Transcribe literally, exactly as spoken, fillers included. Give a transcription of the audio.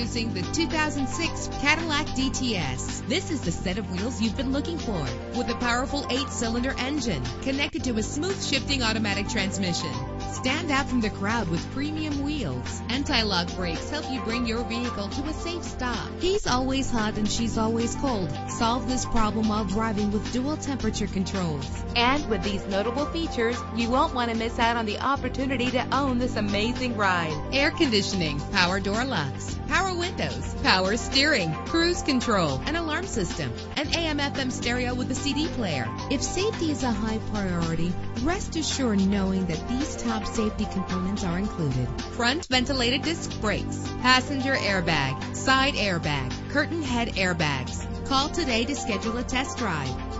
Introducing the two thousand six Cadillac D T S. This is the set of wheels you've been looking for, with a powerful eight-cylinder engine connected to a smooth shifting automatic transmission. Stand out from the crowd with premium wheels. Anti-lock brakes help you bring your vehicle to a safe stop. He's always hot and she's always cold. Solve this problem while driving with dual temperature controls. And with these notable features, you won't want to miss out on the opportunity to own this amazing ride. Air conditioning, power door locks, power windows, power steering, cruise control, an alarm system, an A M F M stereo with a C D player. If safety is a high priority, rest assured knowing that these top safety components are included. Front ventilated disc brakes, passenger airbag, side airbag, curtain head airbags. Call today to schedule a test drive.